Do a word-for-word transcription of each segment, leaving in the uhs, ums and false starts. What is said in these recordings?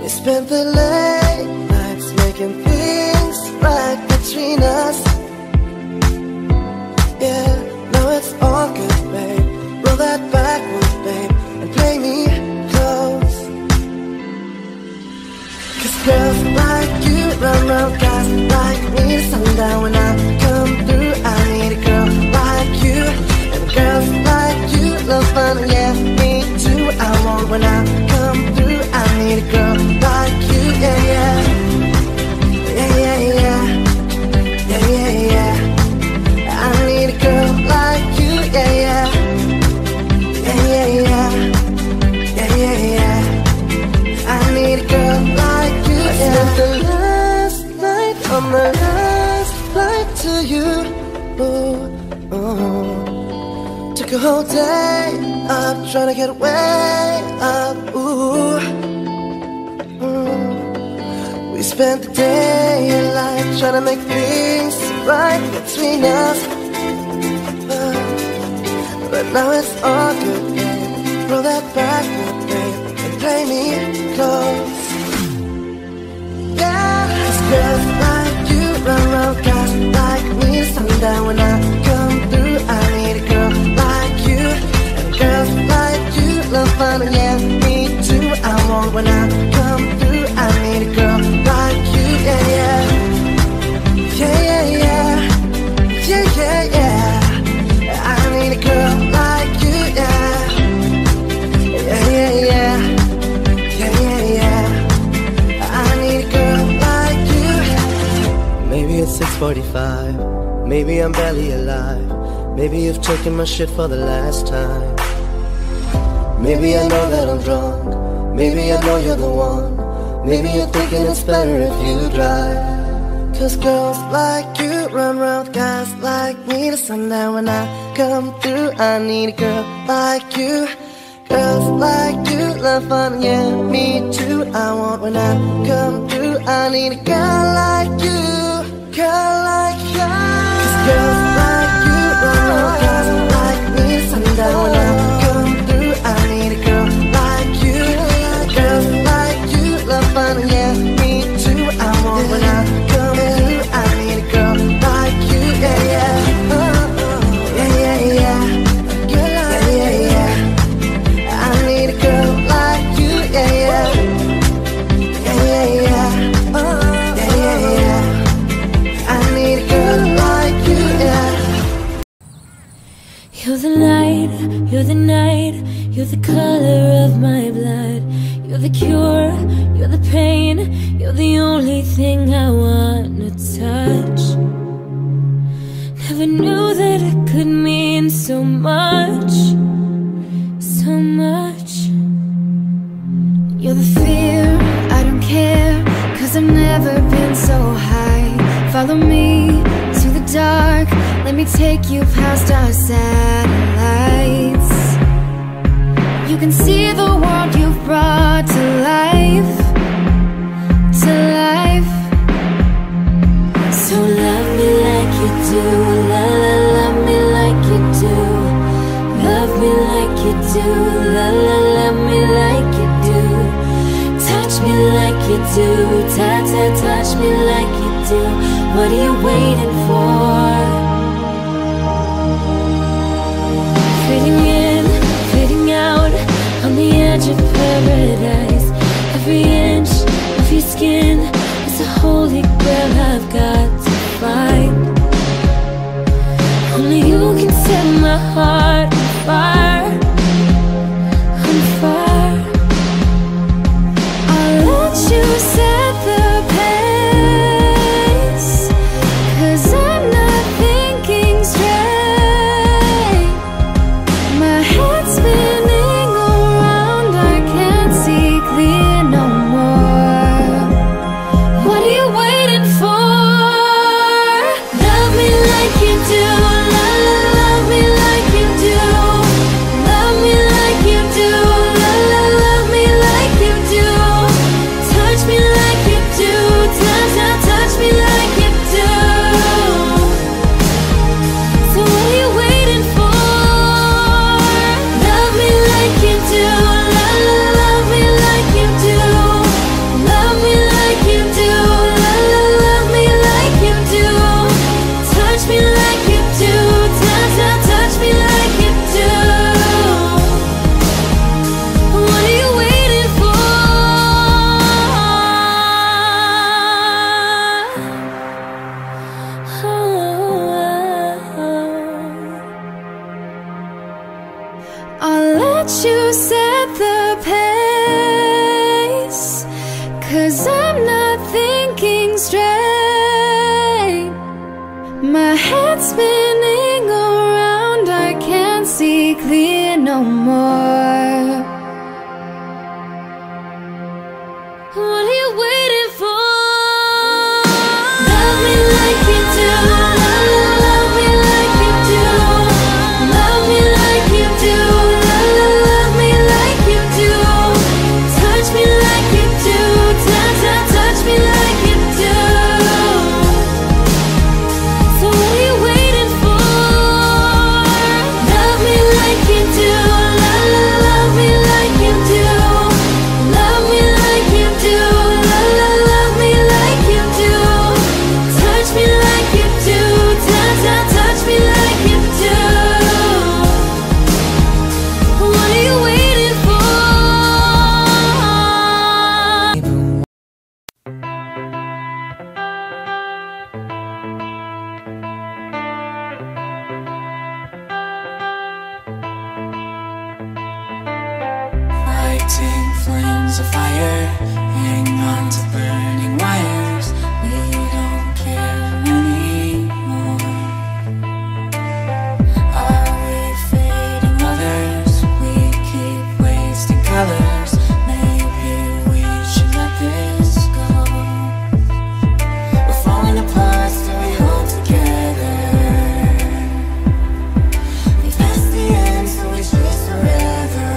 We spent the late nights making things right between us. Yeah, now it's all good, babe. Roll that backward, babe, and play me close. Cause girls like you run round guys like me to sundown. When I come through, I need a girl like you. And girls like you love fun, yeah, me too. I want when I come through, I need a girl like you, yeah, yeah. Yeah, yeah, yeah. Yeah, yeah, yeah. I need a girl like you, yeah, yeah. Yeah, yeah, yeah. Yeah, yeah, yeah. I need a girl like you, yeah. I spent the last night on the last flight to you. Ooh, ooh. Took a whole day up, trying to get way up, ooh. Mm. We spent the day in life trying to make things right between us, uh, but now it's all good, babe. Roll that backward, babe, and play me close. Yeah, cause girls like you run round guys like me to sundown. When I come through, I need a girl like you. And girls like you love fun, yeah, me too. I want when I come through, I need a girl like you, yeah, yeah. Yeah, yeah, yeah. Yeah, yeah, yeah. I need a girl like you, yeah. Yeah, yeah, yeah. Yeah, yeah, yeah. I need a girl like you. Maybe it's six forty-five. Maybe I'm barely alive. Maybe you've taken my shit for the last time. Maybe I know that I'm drunk. Maybe I know you're the one. Maybe you're thinking it's better if you drive. Cause girls like you run round guys like me to sundown. When I come through, I need a girl like you. Girls like you love fun, yeah, me too. I want when I come through, I need a girl like you. Girl like you. Cause girls like you run round guys like me to sundown. When I come through, I need a girl like you. Girls like you love fun, yeah, me too. I want when I come through, I need a girl like you, yeah, yeah. Yeah, yeah, yeah. Yeah, yeah, yeah. I need a girl like you, yeah, yeah. Yeah, yeah, yeah. Yeah, yeah, yeah. I need a girl like you, yeah. You're the light, you're the night, you're the color of my blood. You're the cure, you're the pain, you're the only thing I wanna touch. Never knew that it could mean so much, so much. You're the fear, I don't care, cause I've never been so high. Follow me to the dark, let me take you past our satellites. You can see the world you've brought to life, to life. So love me like you do, la la, love me like you do. Love me like you do, la la, love me like you do. Touch me like you do, ta ta, touch me like you do. What are you waiting for? Fading in, fading out, on the edge of paradise. Every inch of your skin is a holy grail I've got to find. Only you can set my heart on fire, on fire. I'll let you set the pace, cause I'm not thinking straight. My head's spinning around, I can't see clear no more. What are you waiting for? Love me like you do, la la, love me like you do. no more. What are you waiting for? Love me like you do. Love me like you do. Love me like you do. Love me like you do. Touch me like you do. Touch me like you do. So what are you waiting for? Love me like you do. Love me like you do. Love me like you do. Love me like you do. Touch me like you do. Touch me like you do. What are you waiting for? Lighting flames of fire, hang on to burning wires. We don't care anymore. Are we fading lovers? We keep wasting colors. Maybe we should let this go. We're falling apart, still we hold together. We passed the end, so we chase forever.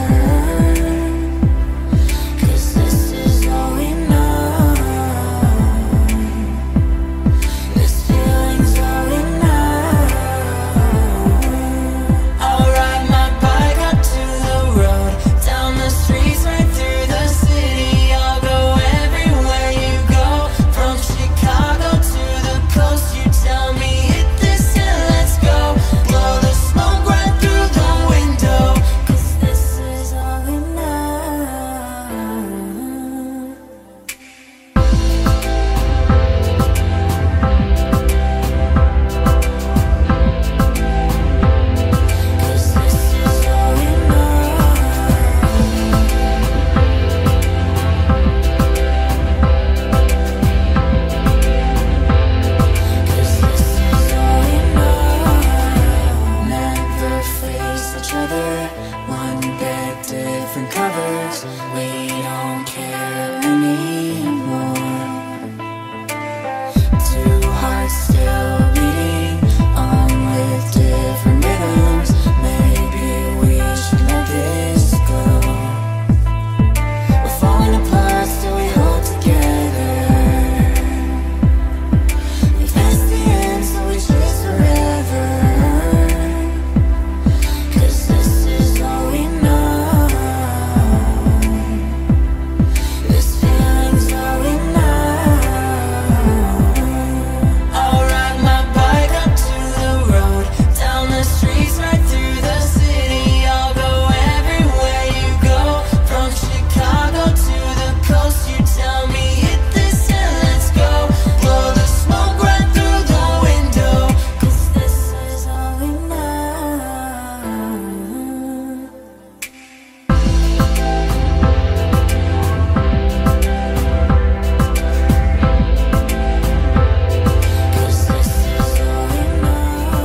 'Cause this is all we know. This feeling's all we know. I'll ride my bike up to the road, down the streets, right through the city. I'll go everywhere you go, from Chicago to the coast. You tell me hit this and let's go. Blow the smoke right through the window, 'cause this is all we know. Cause this is all we know. Cause this is all we know. Never face each other, one bed, different covers. We don't care anymore. Two hearts still beating on with different rhythms. Maybe we should let this go. We're falling apart, still we hold together. We passed the end, so we chase forever. 'Cause this is all we know. This feeling's all we know. I'll ride my bike up to the road, down the streets, right through the city. I'll go everywhere you go, from Chicago to the coast. You tell me hit this and let's go. Blow the smoke right through the window, 'cause this is all we know. Cause this is all we know.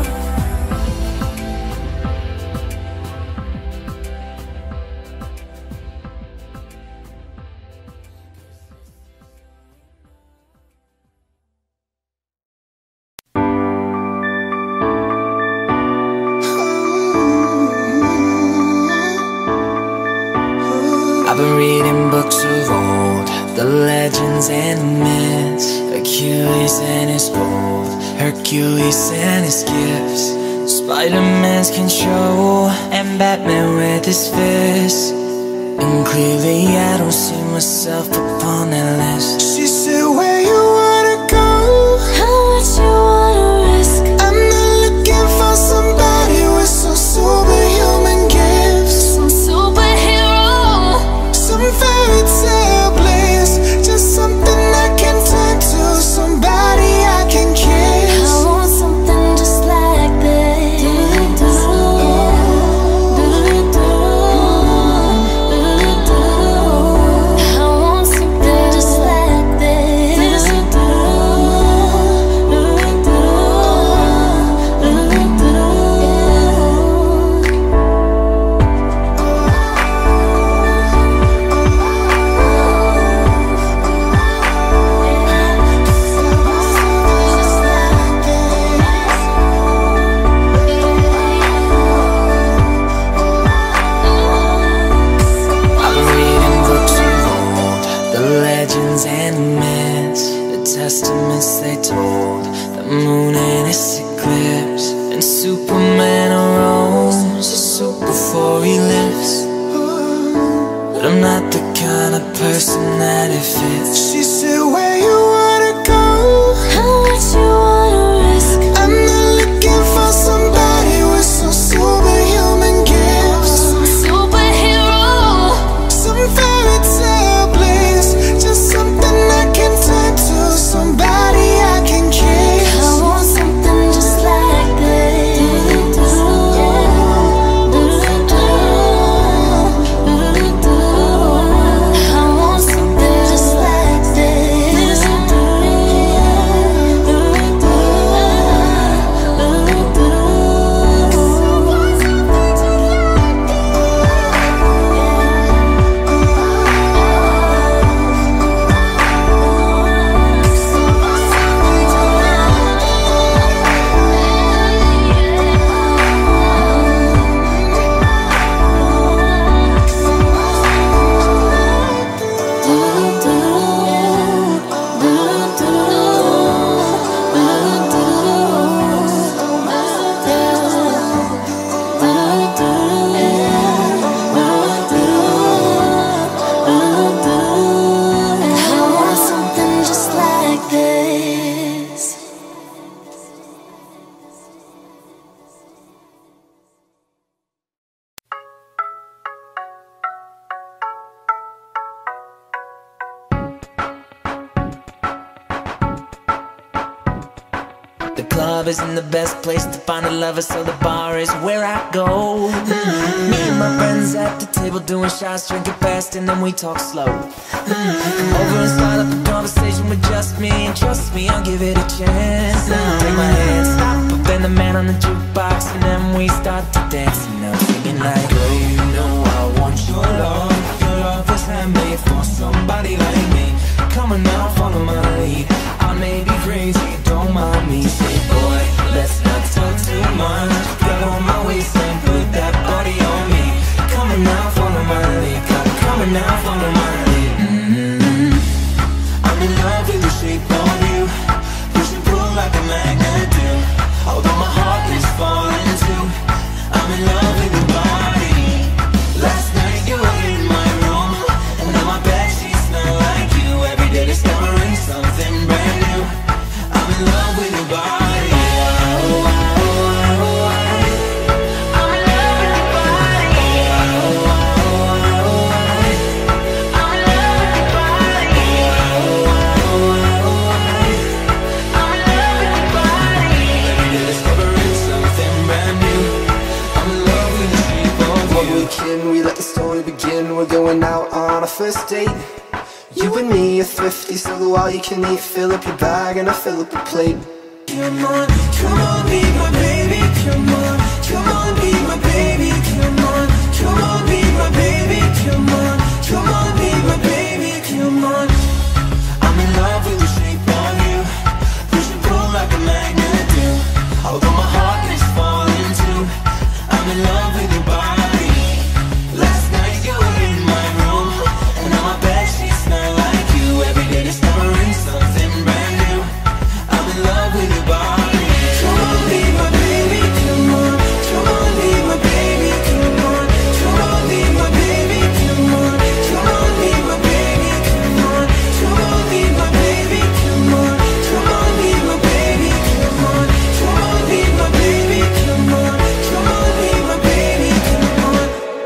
I've been reading books of old, the legends and the myths. Achilles and his gold, Hercules and his gifts, Spider-Man's control, and Batman with his fists. And clearly I don't see myself upon that list. She said, where you wanna go? How much you wanna risk? I'm not looking for somebody with some superhuman gifts, Some superhero. some fairy tale bliss, just something I can turn to, somebody I can I kiss. want something just like this. I want something just like this. the person that it fits. She said, where you wanna go? How much you wanna risk? I'm not looking for somebody with some superhuman gifts. Superhero. Some fairy tale bliss. Just something I can turn to, somebody I can kiss. I want something just like this. I want something just like this. I want something just like this. The club isn't the best place to find a lover, so the bar is where I go. Mm-hmm. Me and my friends at the table doing shots, drinking fast, and then we talk slow. Mm-hmm. Come over and start up a conversation with just me, and trust me, I'll give it a chance. Now take my hand, stop, but then the man on the jukebox, and then we start to dance. And I'm singing like, girl, you know I want your love. Your love was handmade for somebody like me. Come on now, follow my lead. I may be crazy, don't mind me. Say, boy, let's not talk too much. Grab on my waist and put that body on me. Come on now, follow my lead. Come on now, follow my lead. Mm-hmm. I'm in love with the shape of you. Push and pull like a magnet do. Although my heart is falling too, I'm in love with your body. Last night you were in my room, and now my bed sheets smell like you. Every day discovering something brand new. I'm in love with your body. I'm in love with your body. I'm in love with your body. I'm in love with your body. Every day discovering something brand new. I'm in love with the shape of One you. weekend, we let the story begin. We're going out on a first date. You and me are thrifty, so go all you can eat. Fill up your bag and I fill up your plate. Come on, come on, be my baby. Come on, come on, be my baby. Come on, come on, be my baby. Come on, come on, be my baby. Come on. I'm in love with the shape of you. Push and pull like a magnet do. Although my heart is falling too, I'm in love with your body. Last night you were in my room, and now my bed sheets smell like you. Every day discovering something brand new. I'm in love with your body. Come on, be my baby. Come on, come on, be my baby. Come on, come on, be my baby. Come on, come on, be my baby. Come on, come on, be my baby. Come on, come on, be my baby. Come on, come on, be my baby. Come on, come on, be my baby. Come on.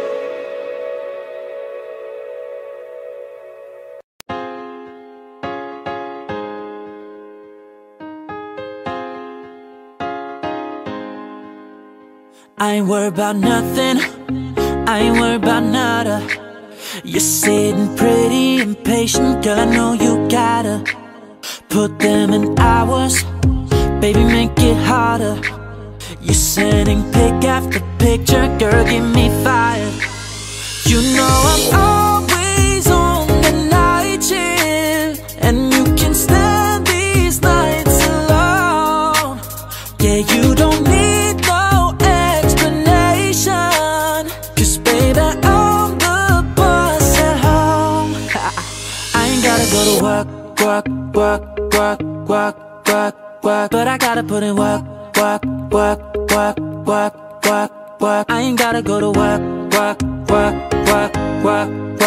I ain't worried about nothing, I ain't worried about nada. You're sitting pretty impatient, girl, I know you gotta put them in hours, baby, make it harder. You're sending pic after picture, girl, get me fired. You know I'm always on the night shift, and you can stand these nights alone. Yeah, you don't need no explanation, 'cause baby, I'm the boss at home. I ain't gotta go to work, work, work, work, work, work, work, but I gotta put in work, work, work, work, work, work, work. I ain't gotta go to work, work, work, work, work, work,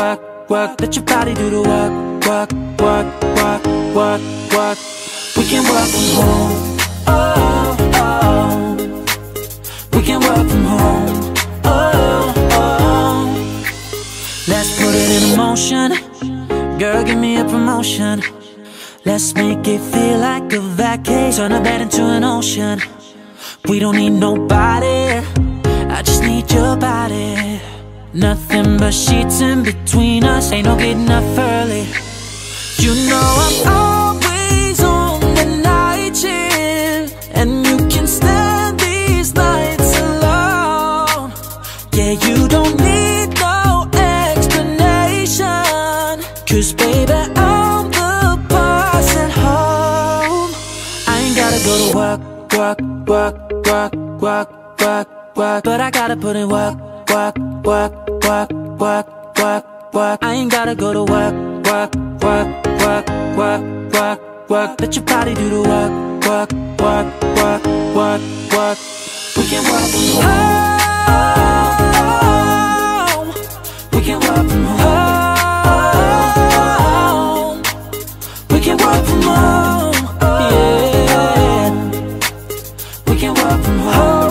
work. Let your body do the work, work, work, work, work, work. We can work from home, oh, oh. We can work from home, oh, oh. Let's put it in motion. Girl, give me a promotion. Let's make it feel like a vacation. Turn a bed into an ocean. We don't need nobody, I just need your body. Nothing but sheets in between us, ain't no getting up early. You know I'm always on the night shift, and you can stand these nights alone. Yeah, you don't need no explanation, 'cause baby, I'm the boss at home. I ain't gotta go to work, work, work, work, work, work, work, but I gotta put in work, work, work, work, work, work, work. I ain't gotta go to work, work, work, work, work, work, work. Let your body do the work, work, work, work, work, work. We can work from home. We can work from home. We can work from home. Yeah. We can work from home.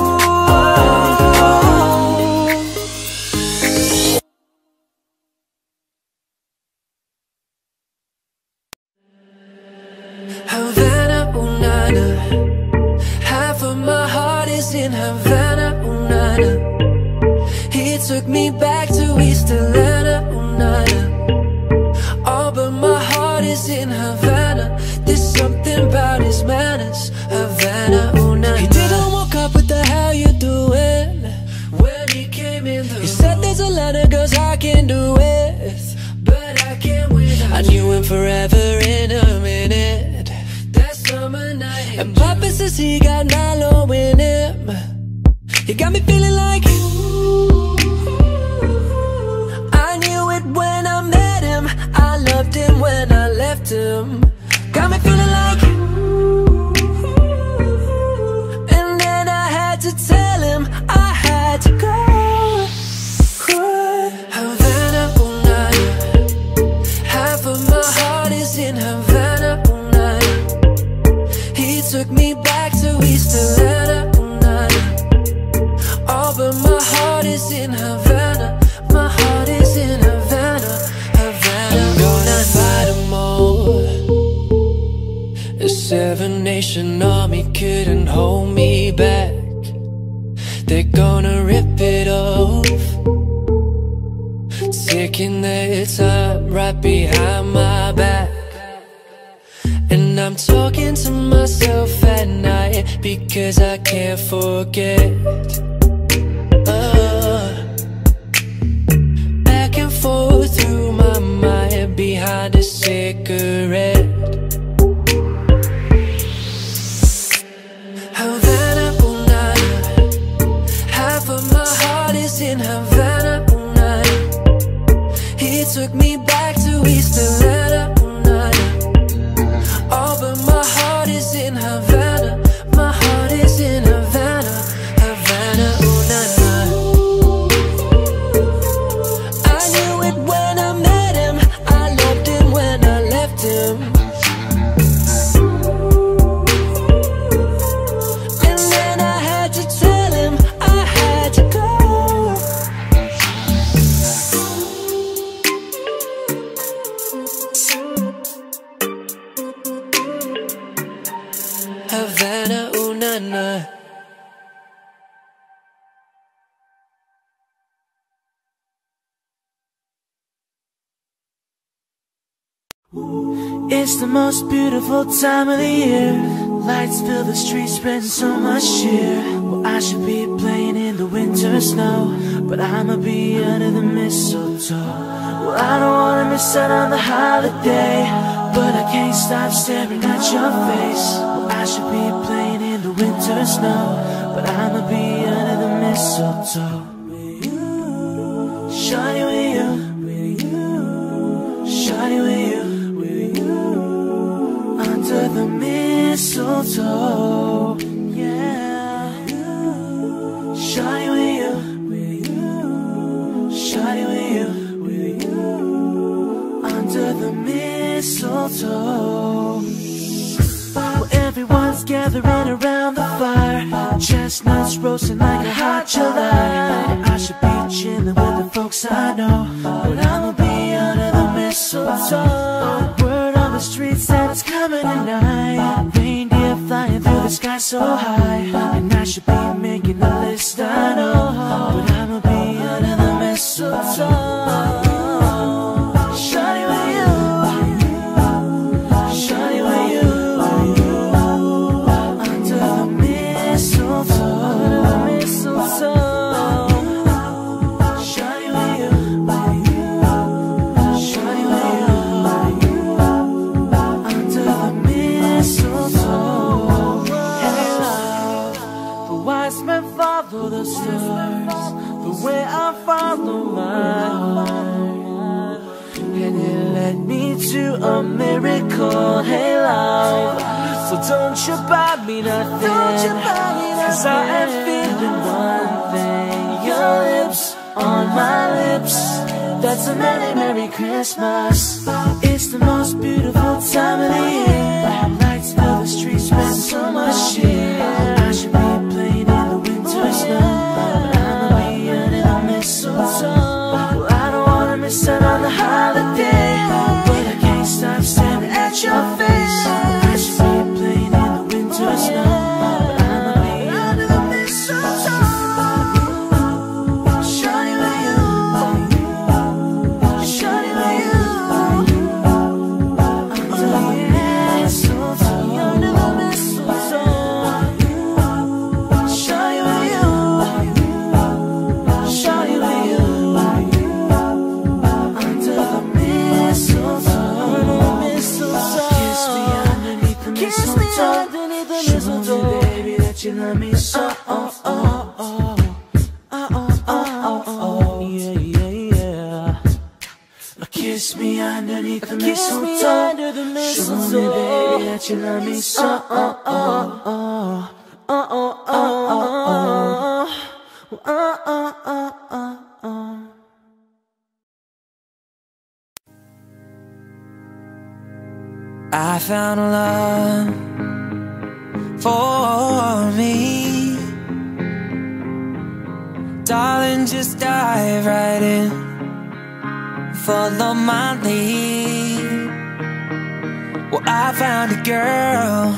Havana, ooh, nana. Half of my heart is in Havana, ooh, nana. He took me back to East Atlanta, ooh, nana. Oh, but my heart is in Havana. There's something about his manners, Havana, ooh, nana. He didn't walk up with the how you doing when he came in the room. He said there's a lot of girls I can do with, but I can't win. I knew him forever in a minute. That summer night, and Papa says he got Nilo in him. He got me feeling like I knew it when I met him. I loved him when I left him. Got me feeling like, and then I had to tell him I had to go. Havana, ooh, nana. Half of my heart is in Havana, ooh, nana. He took me back to East Atlanta, ooh, nana. Oh, but my heart is in Havana. My heart is in Havana, Havana. I'm gonna fight them all. The Seven Nation Army couldn't hold me back. They're gonna rip it off, taking their time right behind my back. And I'm talking to myself at night because I can't forget. uh, Back and forth through my mind behind a cigarette. Havana, ooh, nana. Half of my heart is in Havana, ooh, nana. He took me back to East Atlanta, ooh, nana. Oh, but my heart is in Havana. My heart is in Havana, Havana, ooh, nana. I knew it when I met him. I loved him when I left him. And then I had to tell him I had to go. Havana, ooh, nana. It's the most beautiful time of the year. Lights fill the streets, spreading so much cheer. Well, I should be playing in the winter snow, but I'ma be under the mistletoe. Well, I don't wanna miss out on the holiday, but I can't stop staring at your face. Well, I should be playing in the winter snow, but I'ma be under the mistletoe. Shawty with you, shawty with you, under the mistletoe, yeah. Shawty with you, shawty with you, under the mistletoe. Well, everyone's gathering around the fire, chestnuts roasting like a hot July. I should be chilling with the folks I know, but I'ma be under the mistletoe. Word on the streets that it's coming tonight, reindeer flying through the sky so high. And I should be making a list, I know, but I'ma be under the mistletoe. Shawty with you, shawty with you, under the mistletoe, under the mistletoe. Shawty with you, shawty with you, under the mistletoe. Hey love, the wise men follow the stars, the way I follow my heart, and it led me to a miracle. Hey love, so don't you buy me nothing, cause I am feeling one thing. Your lips on my lips, that's a merry, merry Christmas. It's the most beautiful time of the year, lights fill the streets with so much cheer. I should be playing in the winter snow, but I'ma be under the mistletoe. Well, I don't wanna miss out on the holiday, but I can't stop staring at your face. I should be playing in the winter snow, but I'ma be under the mistletoe. Shawty with you, shawty with you, under the mistletoe, under the mistletoe. Shawty with you, shawty with you, under the mistletoe, under the mistletoe. Kiss me underneath the mistletoe, underneath the mistletoe. Show me, baby, that you love me so. Oh, oh, oh, oh, oh, oh, oh, oh, yeah, yeah, yeah. Kiss me underneath the mistletoe, under the mistletoe. Show me, baby, that you love me so. Oh, oh, oh, oh, oh, oh, oh, oh, oh, oh, oh. I found a love for me. Darling, just dive right in, follow my lead. Well, I found a girl,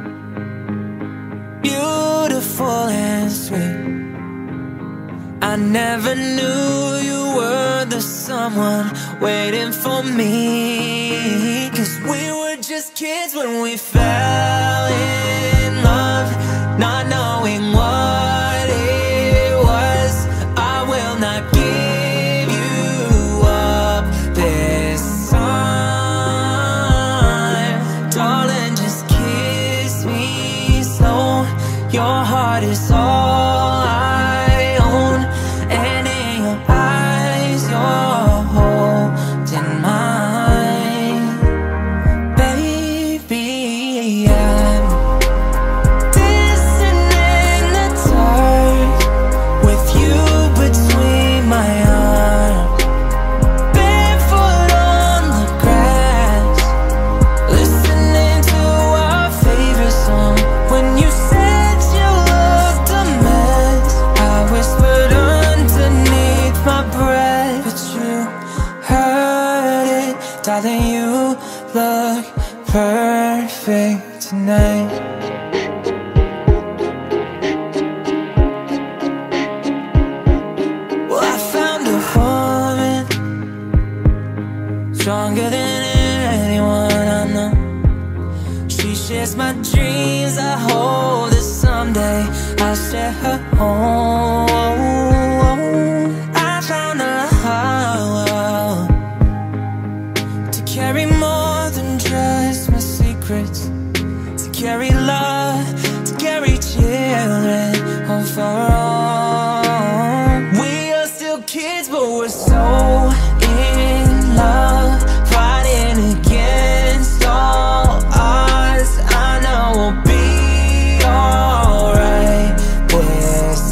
beautiful and sweet. I never knew you were the someone waiting for me, 'cause we were just kids when we fell in love, not knowing what it was. I will not give you up this time. Darling, just kiss me slow. Your heart is all I own, and in your eyes you're holding mine. Baby, I'm dancing in the dark with you between my arms, barefoot on the grass, listening to our favorite song. When you said you looked a mess, I whispered underneath my breath, but you heard it. Darling, you look perfect tonight. Well, I found a woman stronger than anyone I know. She shares my dreams. I hope that someday I'll share her home. I found a love to carry more than just my secrets, to carry love, to carry children home for all. We are still kids, but we're so in love, fighting against all odds. I know we'll be alright this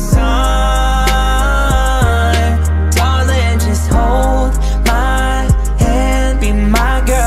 time. Darling, just hold my hand, be my girl.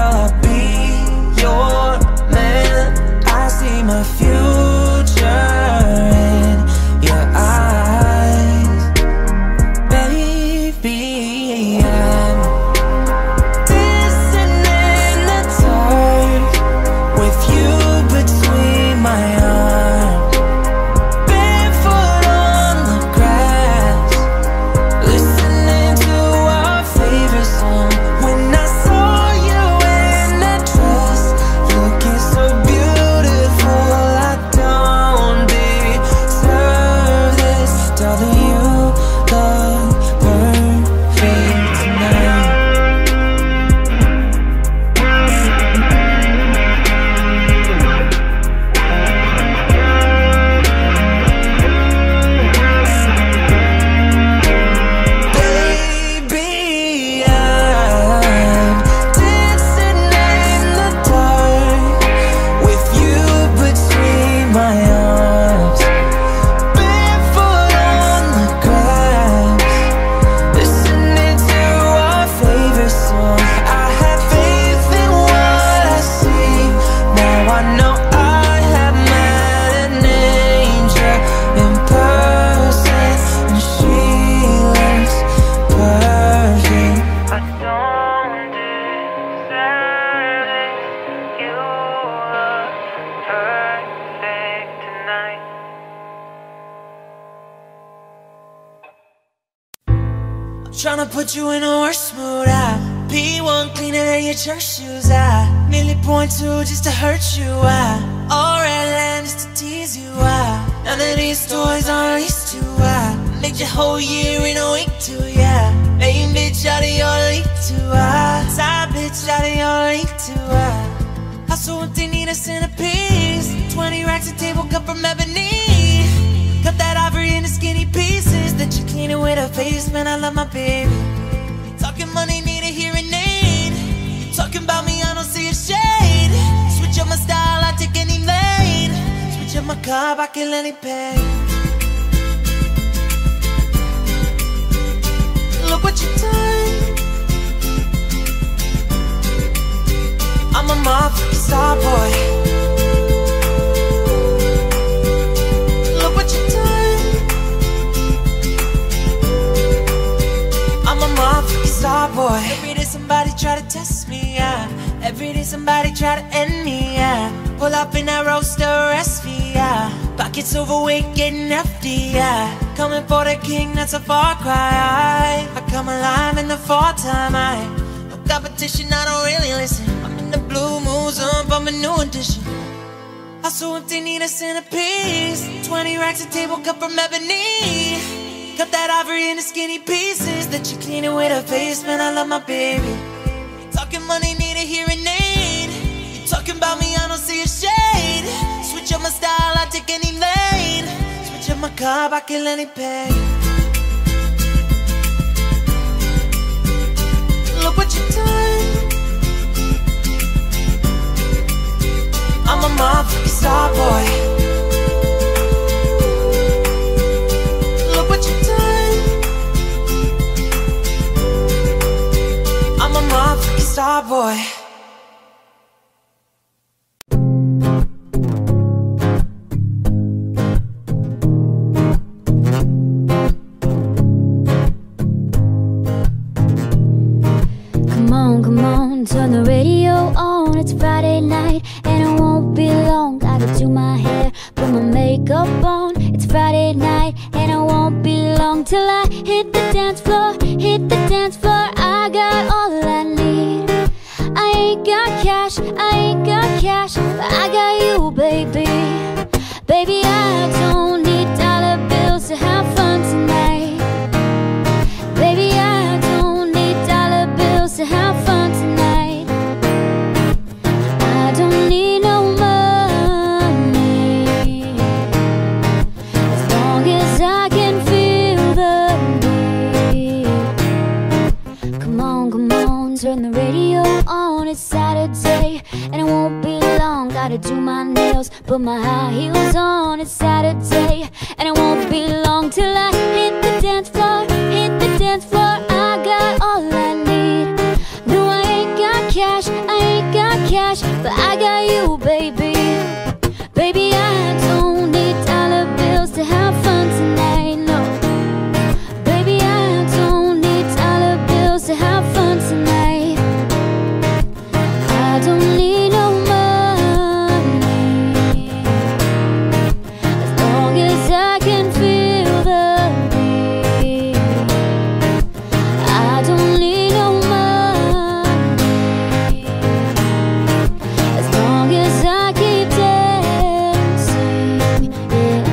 tryna put you in a worse mood. I P one cleaner than your church shoes. I merely point two just to hurt you. I all red land just to tease you. I none of these toys are leased to. I make your whole year in a week too. Yeah, main bitch out of your league too. I side bitch out of your league too. I hustle if they need a centerpiece. Twenty racks a table cut from ebony. Cut that ivory into skinny pieces. That you clean it with a face, man, I love my baby. Talking money, need a hearing aid. Talking about me, I don't see a shade. Switch up my style, I take any lane. Switch up my car, I kill any pain. Look what you done. I'm a motherfucking star boy. Star boy. Every day somebody try to test me, yeah. Every day somebody try to end me, yeah. Pull up in that roaster, arrest me, yeah. Pockets overweight, getting hefty, yeah. Coming for the king, that's a far cry. I come alive in the fall time, I no competition, I don't really listen. I'm in the blue moon zone, I'm a new edition. Hustle if they need a centerpiece. Twenty racks a table cut from ebony. Cut that ivory into skinny pieces. That you clean it with a face, man, I love my baby. Talking money, need a hearing aid. You talking about me, I don't see a shade. Switch up my style, I take any lane. Switch up my car, I kill any pain. Look what you done. I'm a motherfucking star boy. Star boy. Come on, come on, turn the radio on. It's Friday night and it won't be long. Gotta do my hair, put my makeup on. It's Friday night and it won't be long till I hit the dance floor, hit the dance floor. I got all I need. I ain't got cash, I ain't got cash, but I got you, baby. Baby, I don't need dollar bills to have fun tonight. Baby, I don't need dollar bills to have fun tonight. I don't need no money, as long as I can feel the beat. Come on, come on, turn the radio on. It's Saturday and it won't be long. Gotta do my nails, put my high heels on. It's Saturday and it won't be long till I hit the dance floor, hit the dance floor. I got all I need. No, I ain't got cash, I ain't got cash, but I got you, baby. Baby, I don't need dollar bills to have fun tonight, no. Baby, I don't need dollar bills to have fun tonight. I don't need no money, as long as I can feel the beat. I don't need no money, as long as I keep dancing, yeah.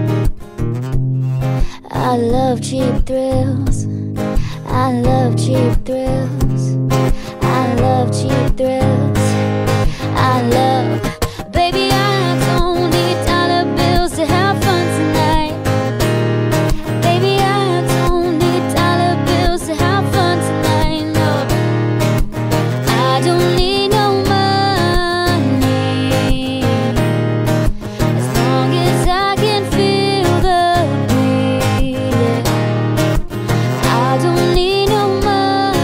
I love cheap thrills, I love cheap thrills, I love cheap thrills. I love, baby, I don't need dollar bills to have fun tonight. Baby, I don't need dollar bills to have fun tonight, no. I don't need no money, as long as I can feel the beat, yeah. I don't need no money,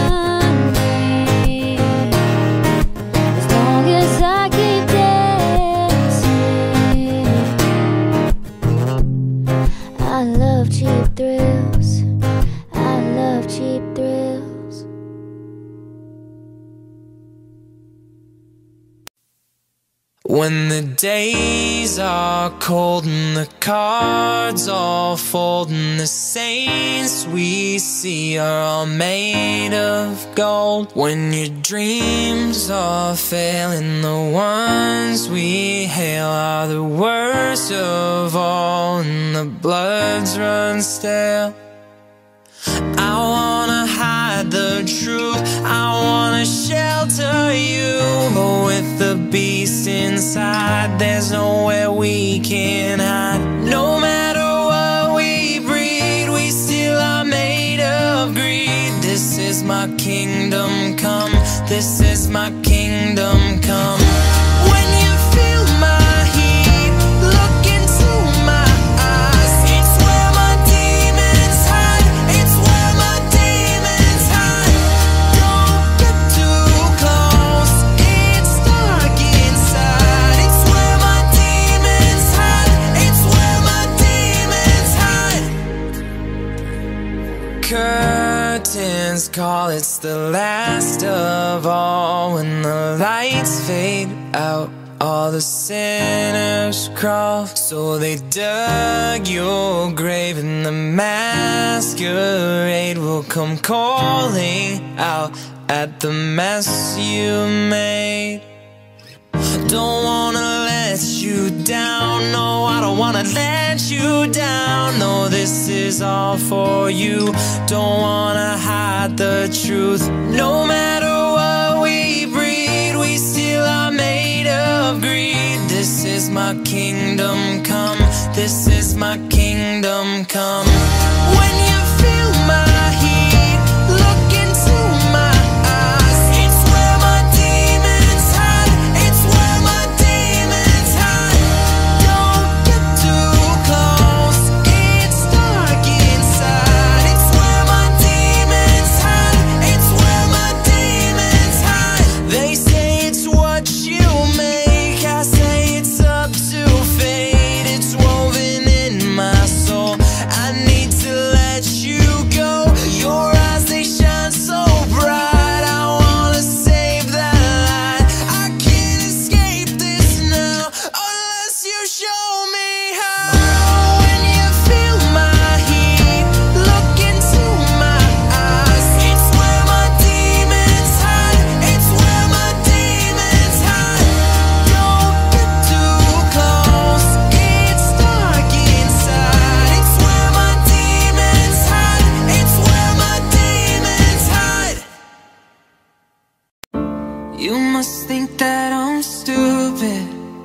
When the days are cold and the cards all fold, and the saints we see are all made of gold. When your dreams are failing, the ones we hail are the worst of all, and the bloods run stale. I wanna hide the truth, I wanna shelter you, but with the beast inside, there's nowhere we can hide. No matter what we breed, we still are made of greed. This is my kingdom come, this is my kingdom come. When you feel my heat, look into my eyes. It's where my demons hide, it's where my demons hide. Don't get too close, it's dark inside. It's where my demons hide, it's where my demons hide. Curtains call, it's the last of all. When the lights fade out, all the sinners crawl. So they dug your grave, and the masquerade will come calling out at the mess you made. Don't wanna let you down, no, I don't wanna let you down. No, this is all for you, don't wanna hide the truth. No matter what we breed, we still are made of greed. This is my kingdom come, this is my kingdom come. When you feel my heat, look into my eyes. It's where my demons hide, it's where my demons hide. Don't get too close, it's dark inside. It's where my demons hide, it's where my demons hide. They say it's what you make, I say it's up to fate. It's woven in my soul, I need to let you go. Your eyes, they shine so bright, I wanna save that light. I can't escape this now, unless you show me how. When you feel my heat, look into my eyes. It's where my demons hide, it's where my demons hide. Don't get too close, it's dark inside. It's where my demons hide, it's where my demons hide. You must think that I'm stupid,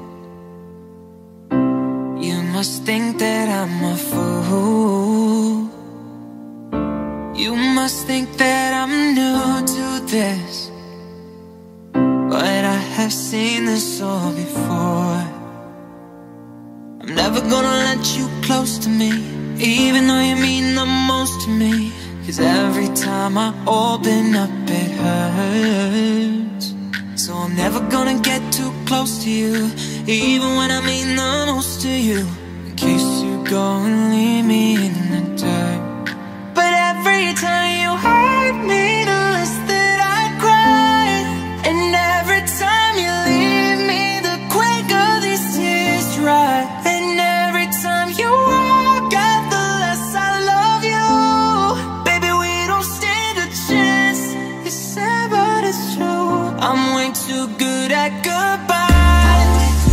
you must think that I'm a fool. You must think that I'm new to this, but I have seen this all before. I'm never gonna let you close to me, even though you mean the most to me. Cause every time I open up it hurts. So I'm never gonna get too close to you, even when I mean the most to you, in case you go and leave me in the dirt. But every time you hurt me, the less that I cry. And every time you leave me, the quicker these tears dry. And every time you walk out, the less I love you. Baby, we don't stand a chance. It's sad, but it's true. I'm way too good at goodbyes.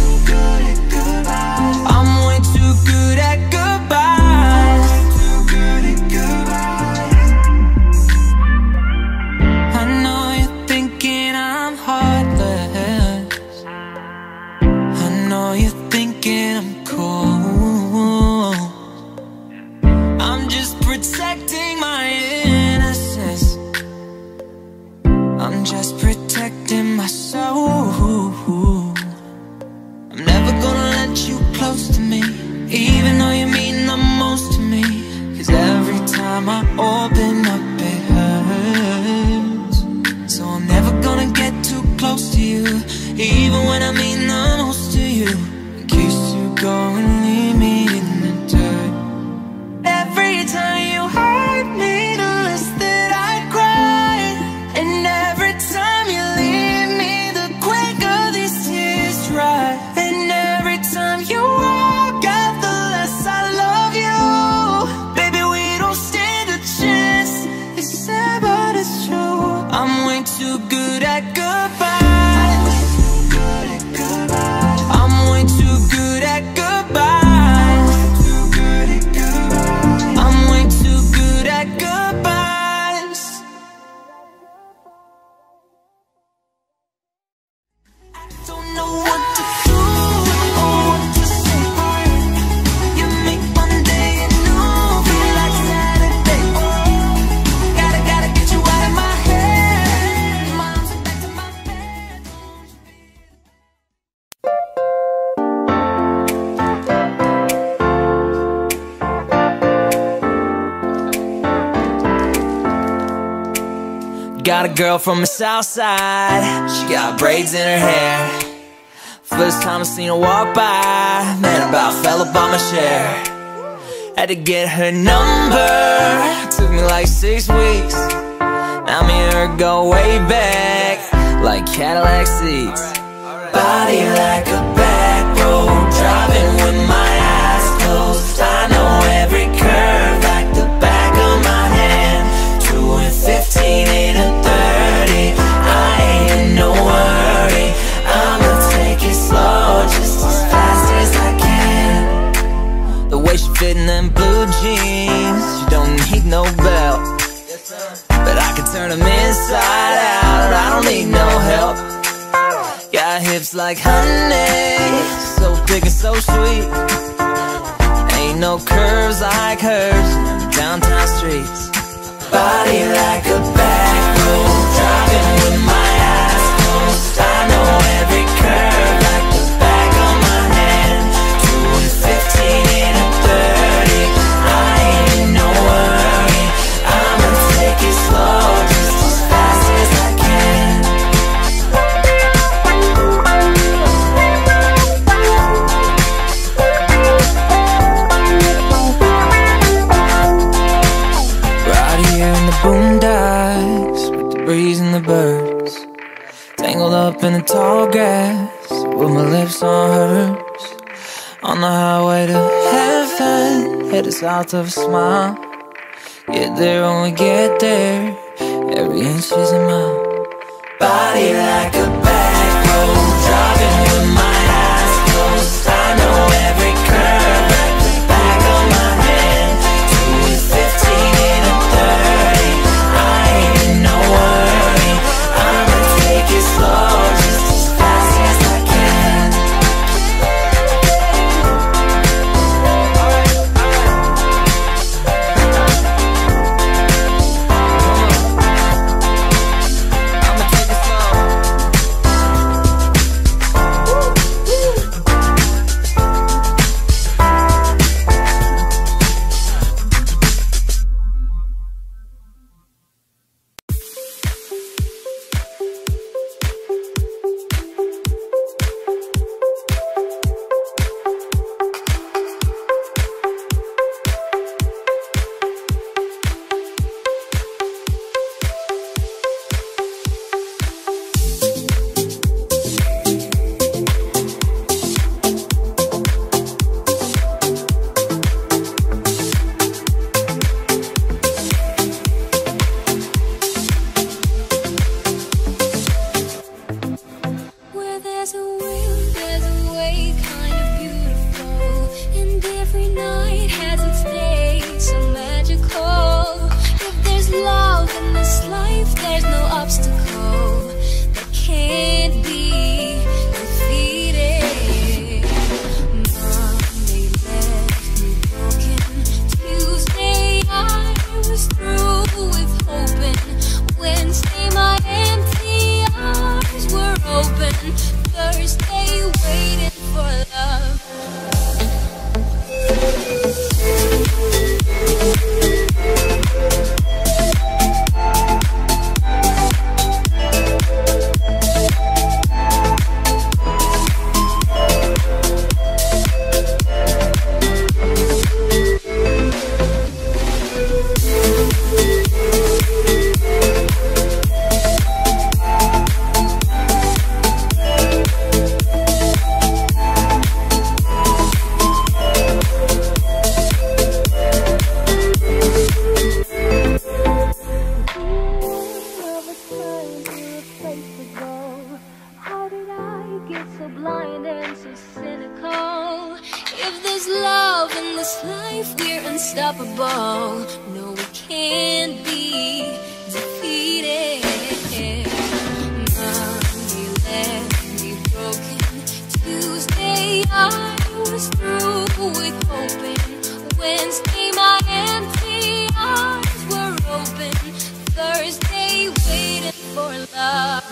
I'm way too good at goodbyes. I know you're thinking I'm heartless, I know you're thinking I'm cool. I'm just protecting my innocence, I'm just protecting my soul. I'm never gonna let you close to me, even though you mean the most to me. Cause every time I open up it hurts. So I'm never gonna get too close to you, even when I mean the most to you, in case you go and leave me in the dirt. Every time you hurt me, the less that I cry. And every time you leave me, the quicker these tears dry. Got a girl from the south side, she got braids in her hair. First time I seen her walk by, man, about fell up on my chair. Had to get her number, took me like six weeks. Now me and her go way back, like Cadillac seats. Body like a back road, driving with my eyes closed. I know every curve like the back of my hand. Two and fifteen, eight and thirty, I ain't in no hurry. I'ma take it slow, just as fast as I can. The way she fit in them blue jeans, she don't need no belt, but I can turn them inside out, I don't need no help. Got hips like honey, so big and so sweet. Ain't no curves like hers in them downtown streets. Body like a back road, driving with my eyes closed. I know every curve like the back of my hand. Two and fifteen, eight and thirty, I ain't in no hurry. I'ma take it slow, just as fast as I can. Right here in the boondocks, with the breeze and the birds, tangled up in the tall grass, with my lips on hers. On the highway to heaven, headed south of a smile. Get there when we get there, every inch is a mile. Body like a back road, driving with my eyes closed. I know every curve like the back of my hand. Two and fifteen, eight and thirty, I ain't in no hurry. I'ma take it slow, just as fast as I can. I'ma take it slow. Where there's a will, there's a way, kind of beautiful. And every night has its day, so magical. If there's love in this life, there's no obstacle that can't be defeated. Monday left me broken. Tuesday I was through with hoping. Wednesday my empty arms were open. Thursday waiting for love. How did I get so blind and so cynical? If there's love in this life, we're unstoppable. No, we can't be defeated. Monday left me broken. Tuesday I was through with hoping. Wednesday my empty arms were open. Thursday waiting for love.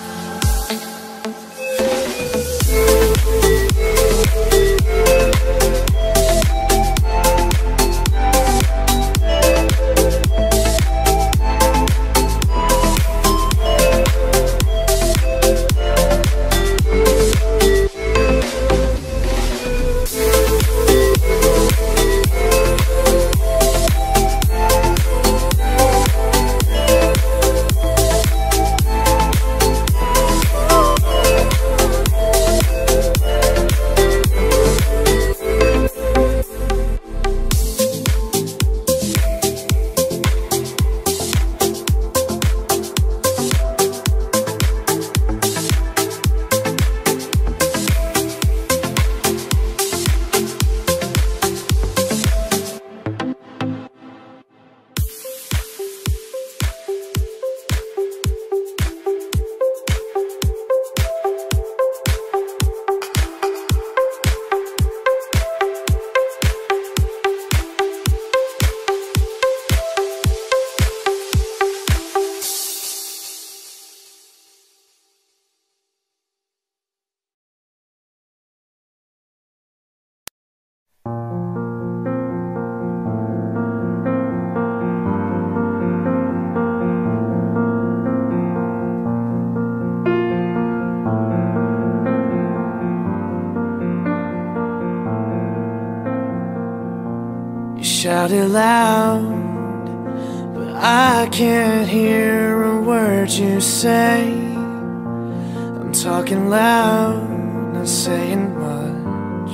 shout it loud, but I can't hear a word you say. I'm talking loud, not saying much.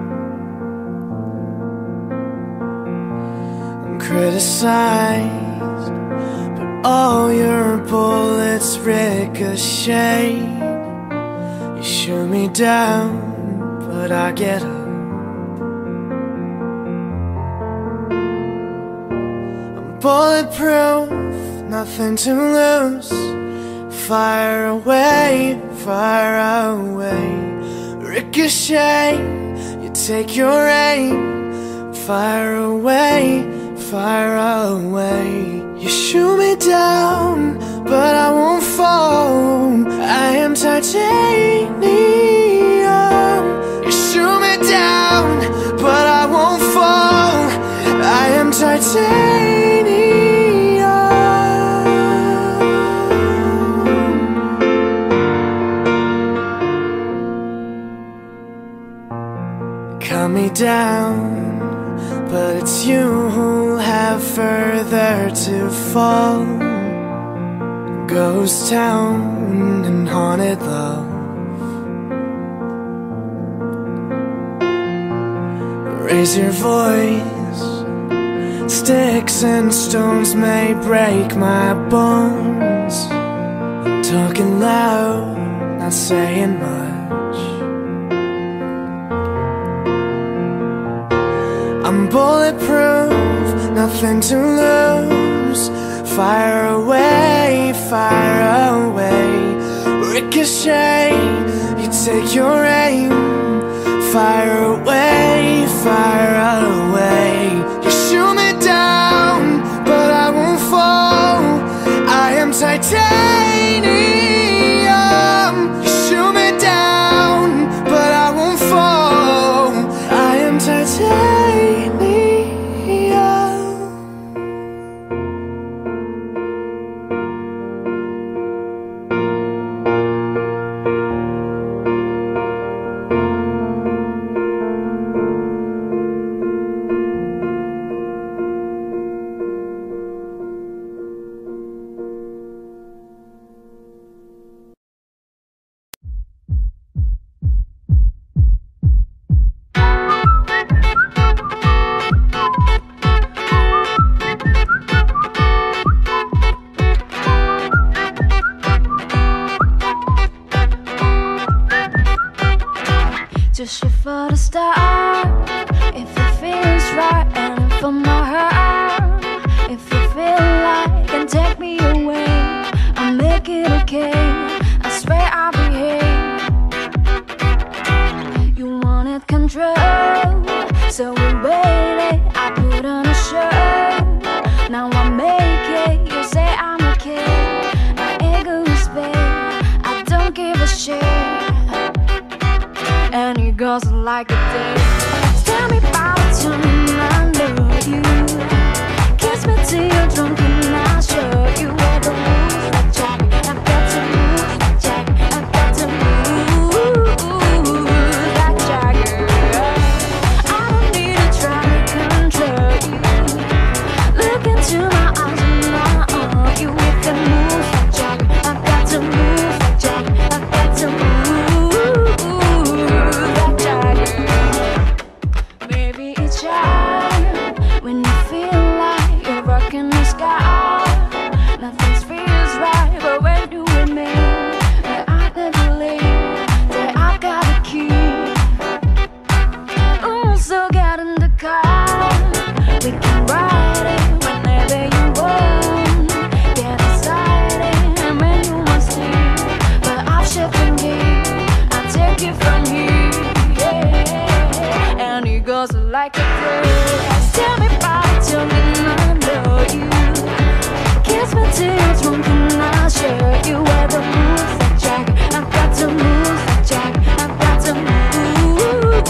I'm criticized, but all your bullets ricochet. You shoot me down, but I get up. Bulletproof, nothing to lose. Fire away, fire away. Ricochet, you take your aim. Fire away, fire away. You shoot me down, but I won't fall. I am titanium. You shoot me down, but I won't fall. I am titanium. Cut me down, but it's you who have further to fall. Ghost town and haunted love. Raise your voice. Sticks and stones may break my bones. Talking loud, not saying much. I'm bulletproof, nothing to lose. Fire away, fire away. Ricochet, you take your aim. Fire away, fire away. You shoot me down, but I won't fall. I am titanium. You shoot me down, but I won't fall. I am titanium. Just shoot for the start, if it feels right, and from my heart, if you feel like and take me away, I'll make it okay. I swear I'll behave. You wanted control, so we waited. I put on a show. Now I make it. You say I'm okay. My ego is big. I don't give a shit. And it goes like a day. Tell me about the time I know you. Kiss me till you're drunk and I'll show you where the moves like Jack. I've got to move like Jack. I've got to move like Jagger. I don't need to try to control you. Look into my eyes and I'll own you with the moves like Jack. I've got to move like Jack. I've got to move. When you feel like you're rocking the sky, nothing feels right, but when do we meet? That I never leave, that I got a key. Ooh, so get in the car, we can ride it whenever you want. Get excited when you must leave, but I'll shift from here, I'll take you from here, yeah. And it goes like a prayer. Tell me about it, tell me I know you. Kiss me till you're drunk and I'll show you where the moves like Jack. I've got to move like Jack. I've got to move.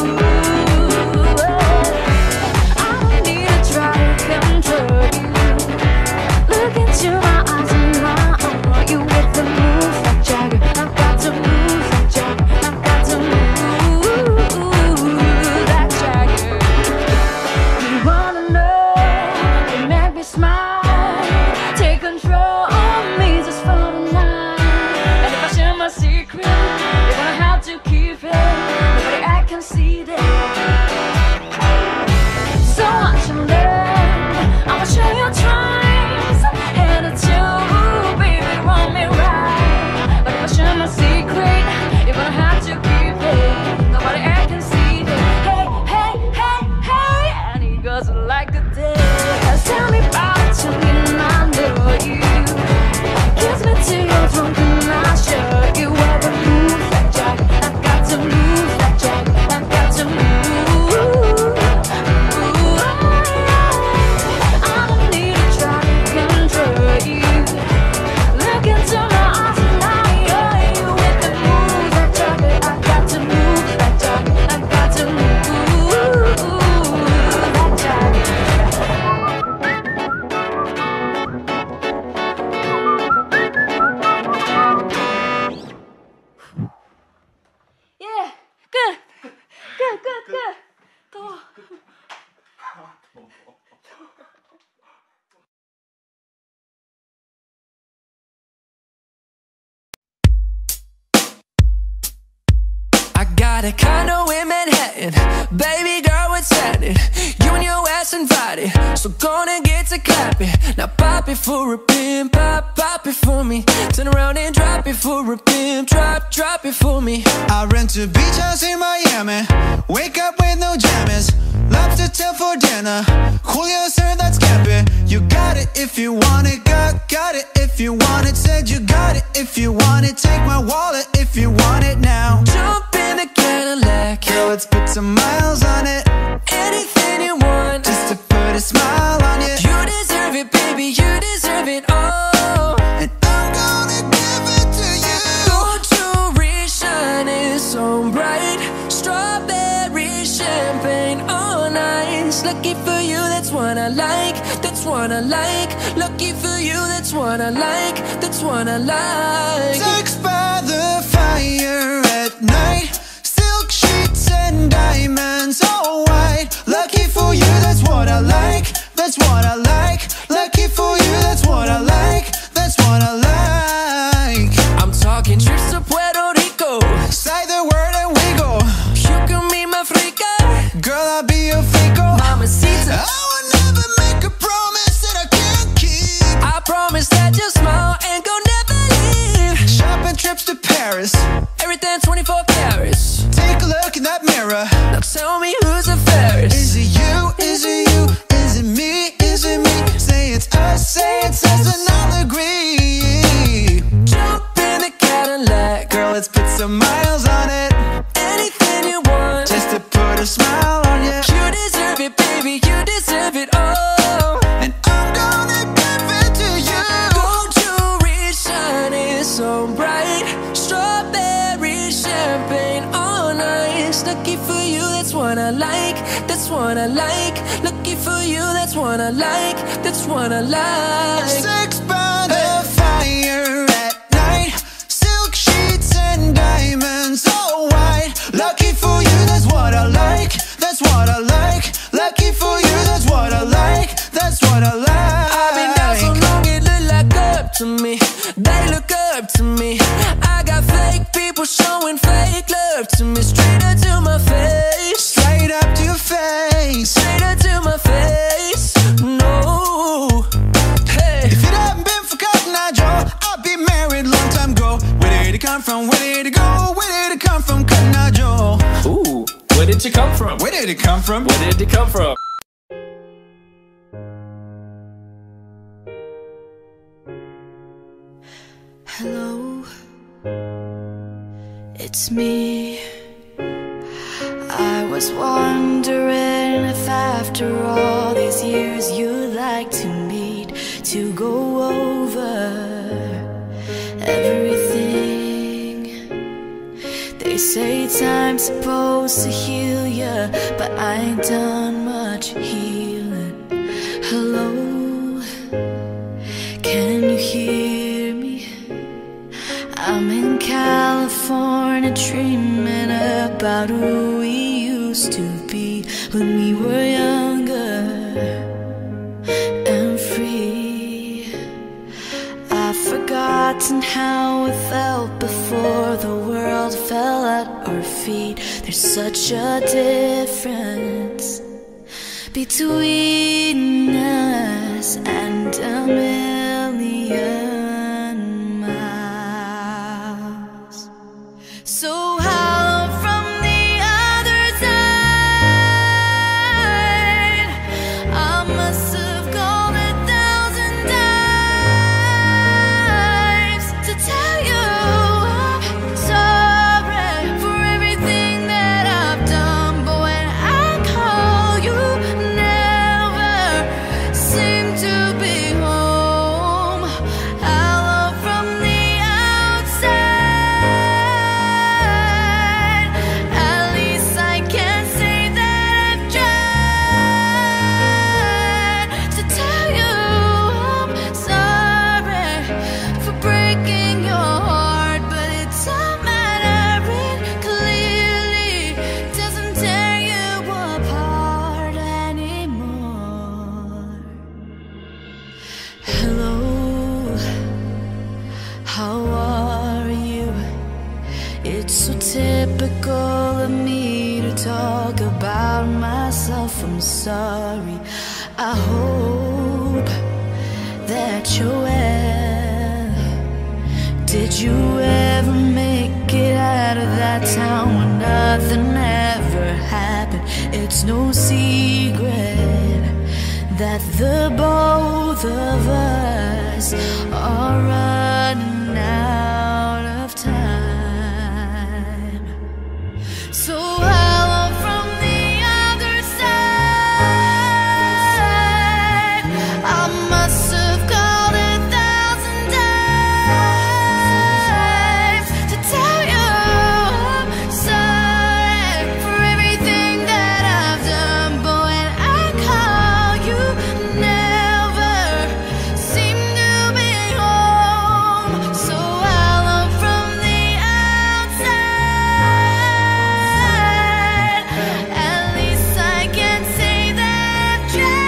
I don't need to try to control you. Look into my eyes and I own you with the moves like Jack. I've got to move like Jack. I've got to move like Jagger. You wanna got a condo in Manhattan. Baby girl, what's happening? You and your ass invited, so gonna get to clapping. Now pop it for a pimp, pop, pop it for me. Turn around and drop it for a pimp, drop, drop it for me. I rent a beach house in Miami, wake up with no jammies. Lobster tail for dinner, Julio sir, that's camping. You got it if you want it, got, got it if you want it. Said you got it if you want it, take my wallet if you want it now. Jump in the Cadillac, girl, let's put some miles on it. Anything you want, just to put a smile on you. You deserve it, baby, you deserve it all. And I'm gonna give it to you. Gold jewelry shining so bright, strawberry champagne all nice. Lucky for you, that's what I like, that's what I like. Lucky for you, that's what I like, that's what I like. Sex by the fire at night, silk sheets and diamonds all white. Lucky for you, that's what I like, that's what I like. Lucky for you, that's what I like, that's what I like. I'm talking trips to Puerto Rico, say the word and we go. You can be my freaka, girl, I'll be your fico. Mamacita, I will never make a promise that I can't keep. I promise that your smile ain't gon' never leave. Shopping trips to Paris, everything twenty-four carats. Take a look in that mirror, now tell me who's the fairest. Is it you, is it you, is it me, is it me? Say it's us, say it's us and I'll agree. Jump in the Cadillac, girl, let's put some miles on it. Anything you want, just to put a smile on you. You deserve it, baby, you deserve it all. And I'm gonna give it to you. Gold jewelry shining so bright, strawberry champagne all nice. Lucky for you, that's what I like, that's what I like. Lucky for you, that's what I like, that's what I like. Sex by the fire at night, silk sheets and diamonds all white. Lucky for you, that's what I like, that's what I like. Lucky for you, that's what I like, that's what I like. I've been down so long it look like up to me, they look up to me. I got fake people showing fake love to me. Straight up to my face, straight up to your face, straight up to my face. No, hey. If it hadn't been for Cotton Eye Joe, I'd be married long time ago. Where did it come from? Where did it go? Where did it come from, Cotton Eye Joe? Ooh, where did you come from? Where did it come from? Where did it come from? Hello, it's me. I was wondering if after all these years you'd like to meet, to go over everything. They say time's supposed to heal ya, but I ain't done much healing. Hello, can you hear me? I'm in California dreaming about who we used to be when we were younger and free. I've forgotten how it felt before the world fell at our feet. There's such a difference between us and a million. So hello from the other side. I must have gone a thousand times to tell you I'm sorry for everything that I've done. But when I call, you never seem to be home. talk about myself, I'm sorry. I hope that you're well. Did you ever make it out of that town where nothing ever happened? It's no secret that the both of us are running out of time. So hello from the other side. I must have called a thousand times to tell you I'm sorry for everything that I've done. But when I call, you never seem to be home. So hello from the outside. At least I can say that I've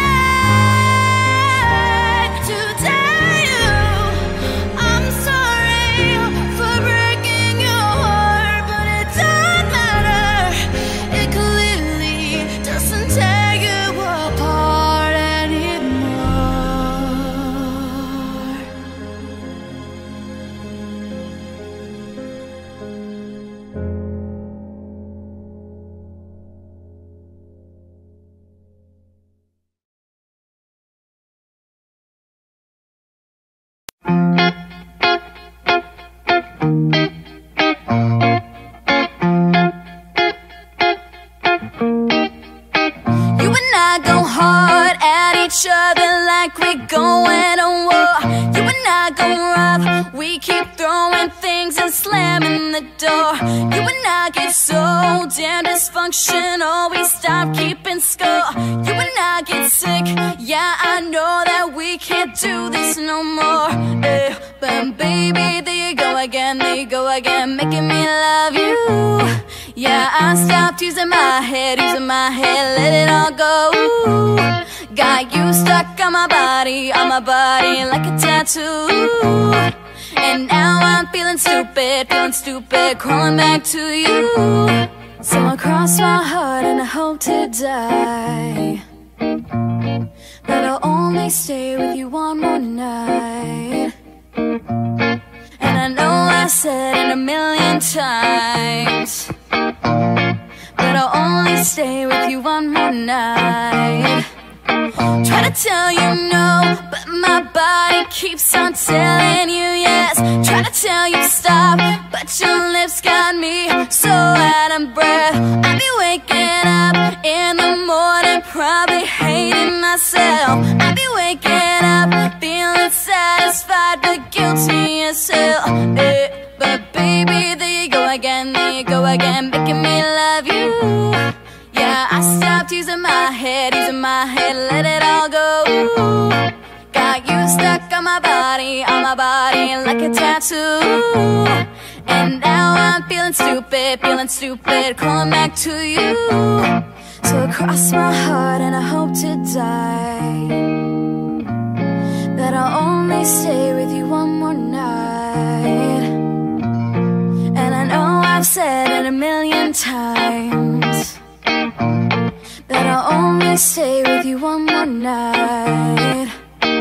tried to tell you I'm sorry for breaking your heart, but it doesn't matter. It clearly doesn't tear you apart anymore. You and I go hard at each other like we're going to war. You and I go rough, we keep throwing things and slamming the door. You and I get so damn dysfunctional, we stop keeping score. You and I get sick, yeah, I know that we can't do this no more. Eh, but baby, there you go again, there you go again, making me love you. Yeah, I stopped using my head, using my head, let it all go. Got you stuck on my body, on my body like a tattoo. And now I'm feeling stupid, feeling stupid, crawling back to you. So I cross my heart and I hope to die, that I'll only stay with you one more night. And I know I said it a million times, but I'll only stay with you one more night. Try to tell you no, but my body keeps on telling you yes. Try to tell you stop, but your lips got me so out of breath. I be waking up in the morning, probably hating myself. I be waking up feeling satisfied but guilty as hell. Eh, but baby, there you go again, there you go again, making me love you. Yeah, I stopped using my head, using my head, let it all go. Got you stuck on my body, on my body like a tattoo. And now I'm feeling stupid, feeling stupid, crawling back to you. So I cross my heart and I hope to die, that I'll only stay with you one more night. And I know I've said it a million times, that I'll only stay with you one more night.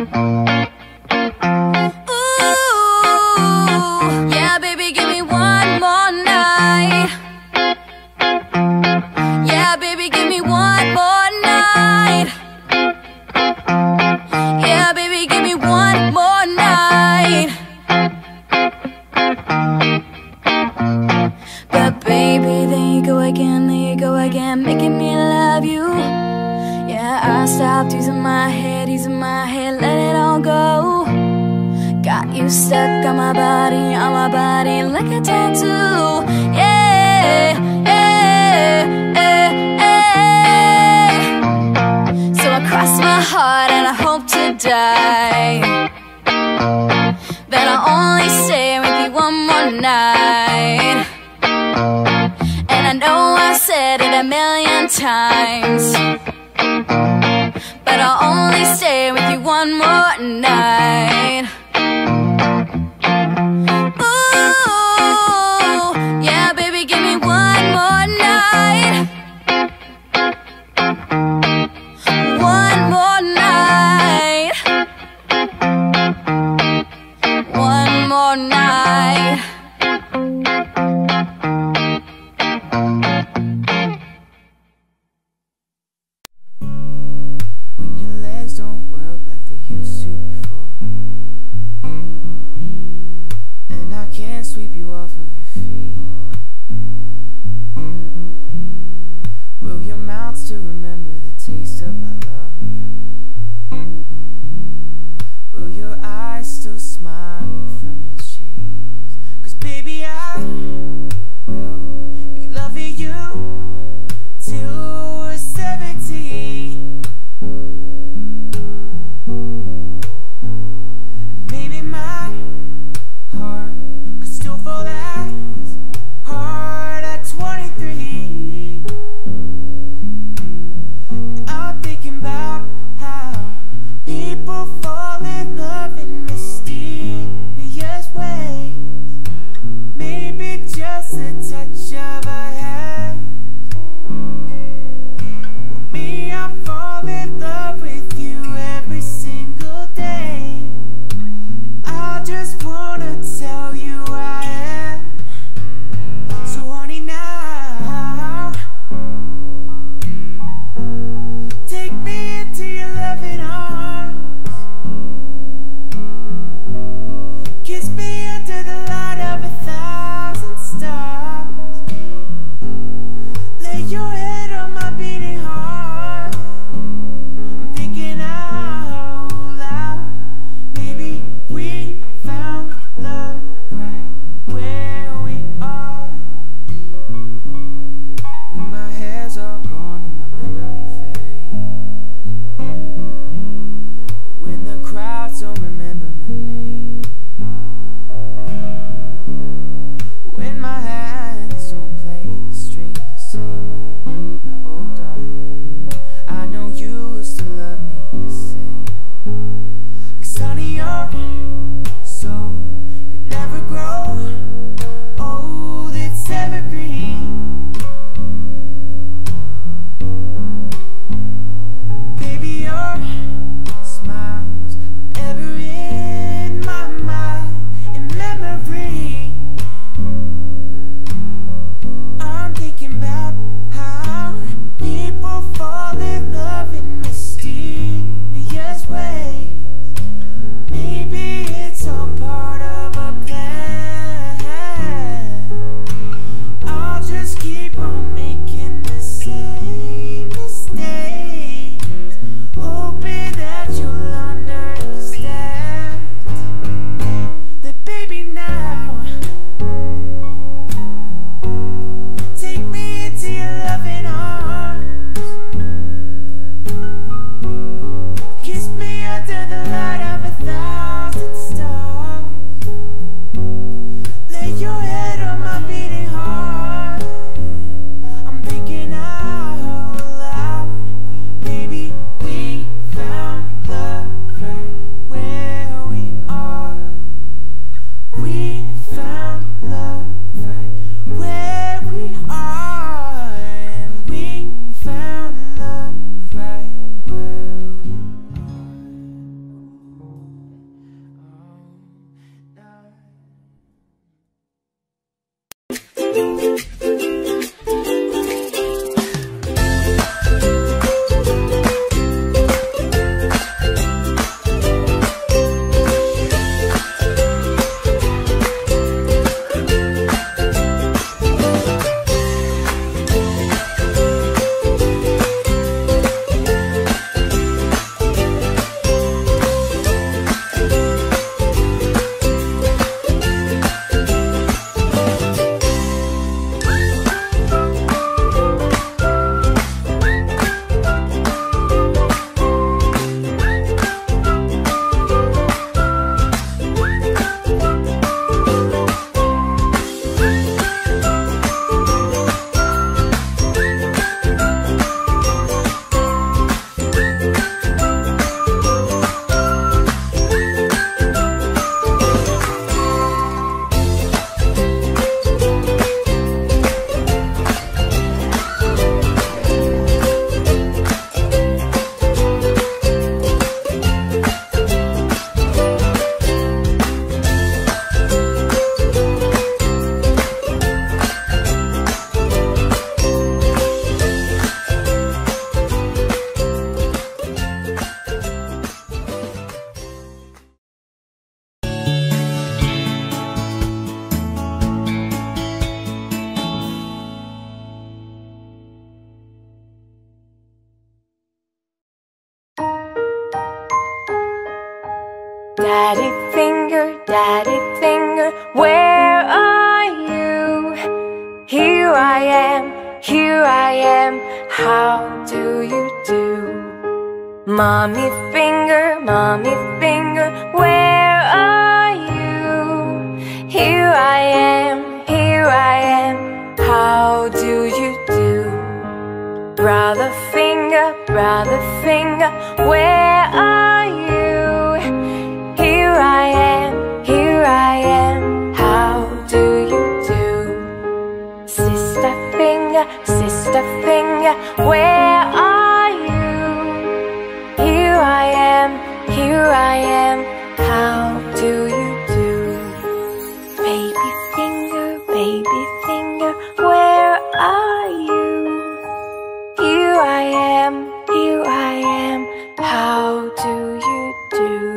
Ooh, yeah, baby, give me one more night. Yeah, baby, give me one more night. Yeah, baby, give me one more night. But baby, there you go again, there you go again, making me love you. Yeah, I stopped using my head, using my head, let it all go. Got you stuck on my body, on my body like a tattoo. Yeah, yeah, yeah, yeah. So I cross my heart and I hope to die, that I'll only stay with you one more night. And I know I said it a million times, but I'll only stay with you one more night. Ooh, yeah, baby, give me one more night. When my hands don't play the strings the same way. Daddy finger, daddy finger, where are you? Here I am, here I am, how do you do? Mommy finger, mommy finger, where are you? Here I am, here I am, how do you do? Brother finger, brother finger, where are you? Here I am, here I am, how do you do? Sister finger, sister finger, where are you? Here I am, here I am, how do you do? Baby finger, baby finger, where are you? Here I am, here I am, how do you do?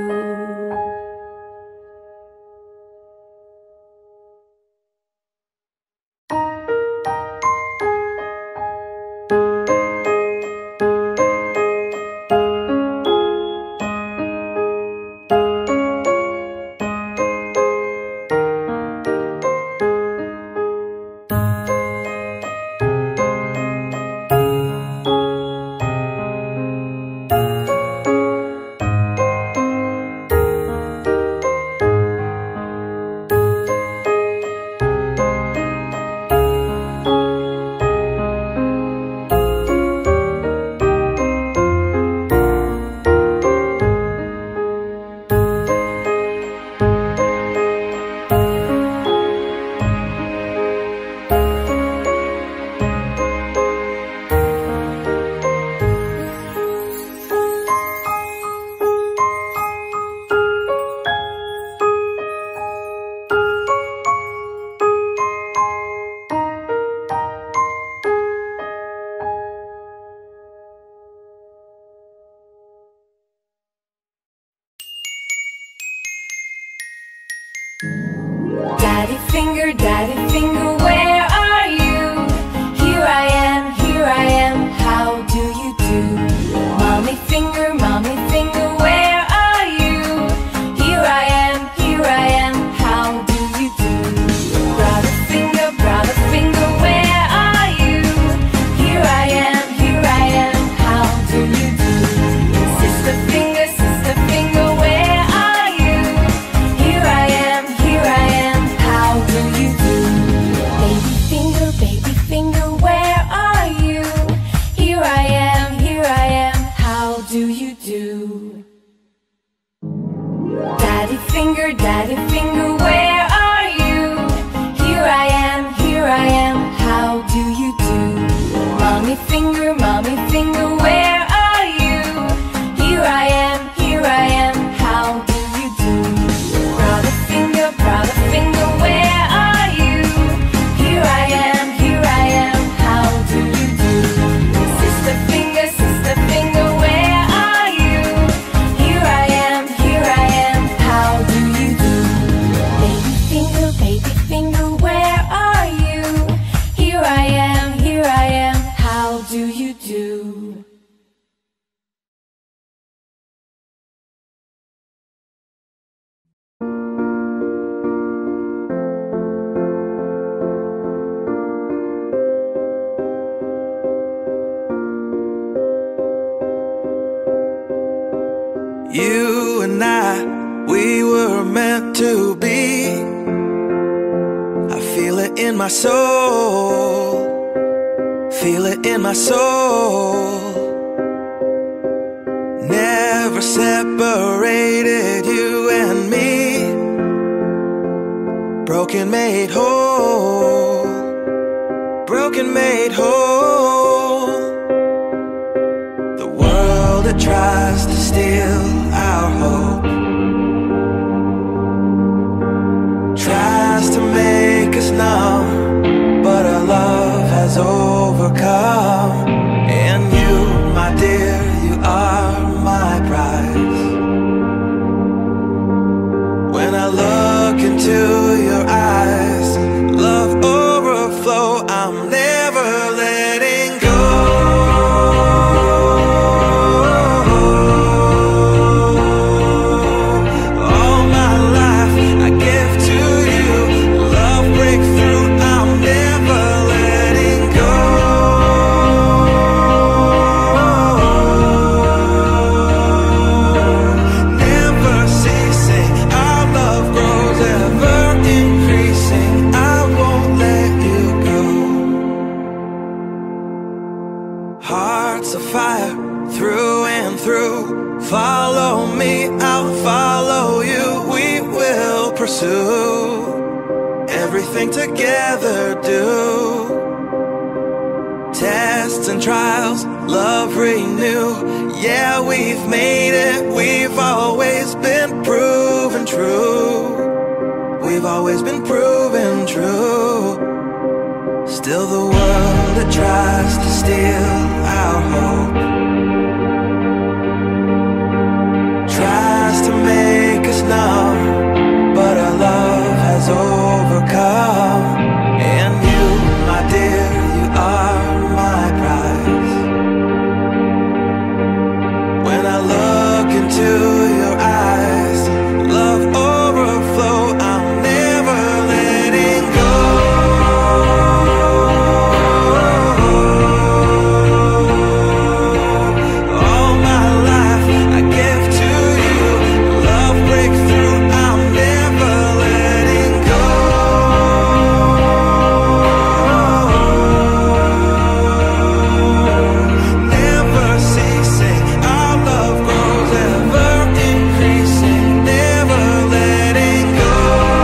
Daddy finger, daddy finger, where are you? Here I am, here I am, how do you do? Mommy finger, mommy finger, where are you? Here I am, here I am, how do you do? Brother finger, brother finger, where are you? Here I am, here I am, how do you do? Sister finger, sister finger, where are you? Here I am, here I am, how do you do? Baby finger, baby finger, where are you? Here I am, here I am, how do you do? Daddy finger, daddy finger, where are you? Here I am, here I am, how do you do? Mommy finger, mommy finger, where are you? Here I am, here I am, how do you do? Brother finger, brother finger, where are you? Here I am, here I am, how do you do? Sister finger, sister finger, where are you? Here I am, here I am, how do you do? Baby finger, baby finger, where are you? Here I am, here I am, how do you do? You and I, we were meant to be. I feel it in my soul, feel it in my soul. Never separated, you and me. Broken made whole, broken made whole. The world that tries to steal our hope tries to make us numb, but our love has overcome. And you, my dear, you are my prize. When I look into your eyes, love overflow, I'm never letting go. Oh, Hearts of fire through and through. Follow me, I'll follow you. We will pursue everything together, do. Tests and trials, love renew. Yeah, we've made it, we've always been proven true. We've always been proven true. Still the world that tries to steal our hope tries to make us numb, but our love has overcome. And you, my dear, you are my prize. When I look into your eyes, love overflow, I'm never letting go. All my life I give to you. Love breakthrough, I'm never letting go. Never ceasing, our love grows ever increasing. Never letting go.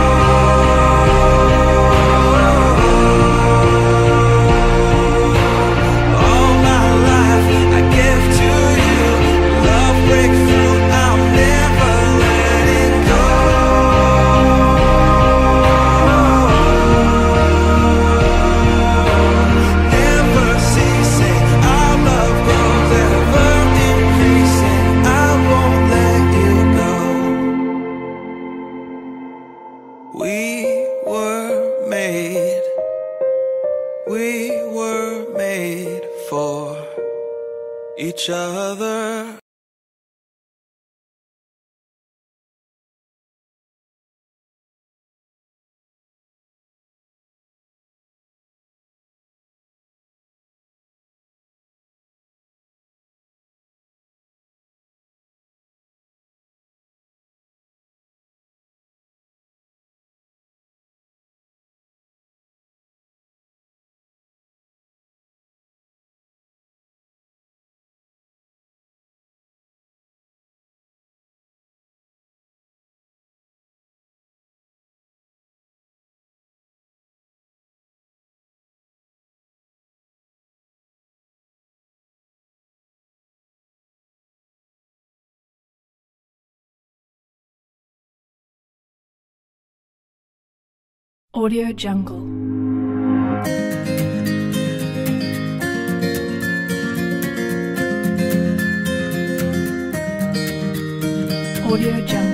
All my life I give to you. Love breakthrough, I'm never letting go. Never ceasing, our love grows ever increasing. I won't let you go. We were made, we were made for each other. Audio Jungle. Audio Jungle.